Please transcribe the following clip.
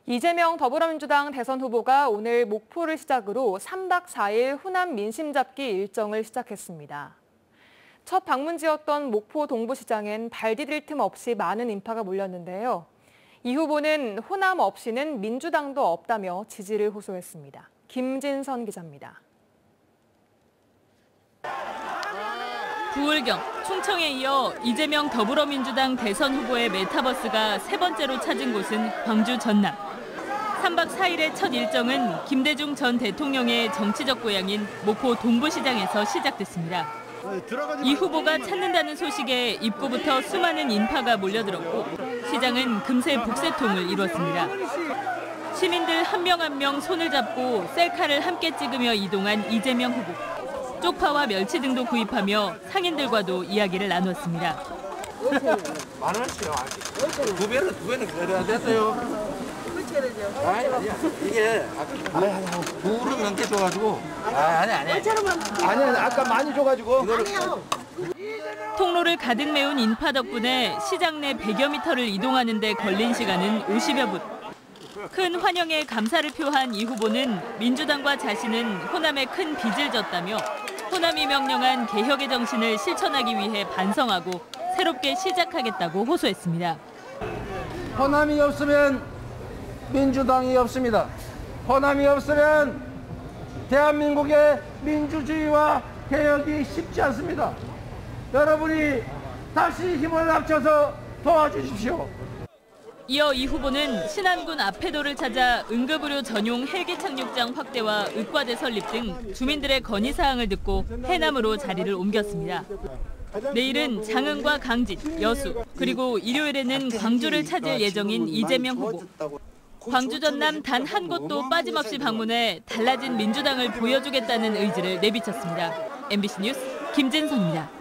이재명 더불어민주당 대선 후보가 오늘 목포를 시작으로 3박 4일 호남 민심 잡기 일정을 시작했습니다. 첫 방문지였던 목포 동부시장엔 발 디딜 틈 없이 많은 인파가 몰렸는데요. 이 후보는 호남 없이는 민주당도 없다며 지지를 호소했습니다. 김진선 기자입니다. 부울경, 충청에 이어 이재명 더불어민주당 대선 후보의 메타버스가 세 번째로 찾은 곳은 광주 전남. 3박 4일의 첫 일정은 김대중 전 대통령의 정치적 고향인 목포 동부시장에서 시작됐습니다. 이 후보가 찾는다는 소식에 입구부터 수많은 인파가 몰려들었고 시장은 금세 북새통을 이뤘습니다. 시민들 한 명 한 명 손을 잡고 셀카를 함께 찍으며 이동한 이재명 후보. 쪽파와 멸치 등도 구입하며 상인들과도 이야기를 나눴습니다. 10,000원씩요. 두 배는 그래야 됐어요. 아니야. 이게 무릎 넘게 줘가지고. 아니. 아니야, 아까 많이 줘가지고. 통로를 가득 메운 인파 덕분에 시장 내 100여 미터를 이동하는 데 걸린 시간은 50여 분. 큰 환영에 감사를 표한 이 후보는 민주당과 자신은 호남에 큰 빚을 졌다며 호남이 명령한 개혁의 정신을 실천하기 위해 반성하고 새롭게 시작하겠다고 호소했습니다. 호남이 없으면 민주당이 없습니다. 호남이 없으면 대한민국의 민주주의와 개혁이 쉽지 않습니다. 여러분이 다시 힘을 합쳐서 도와주십시오. 이어 이 후보는 신안군 아페도를 찾아 응급의료 전용 헬기 착륙장 확대와 의과대 설립 등 주민들의 건의사항을 듣고 해남으로 자리를 옮겼습니다. 내일은 장흥과 강진, 여수, 그리고 일요일에는 광주를 찾을 예정인 이재명 후보. 광주 전남 단 한 곳도 빠짐없이 방문해 달라진 민주당을 보여주겠다는 의지를 내비쳤습니다. MBC 뉴스 김진선입니다.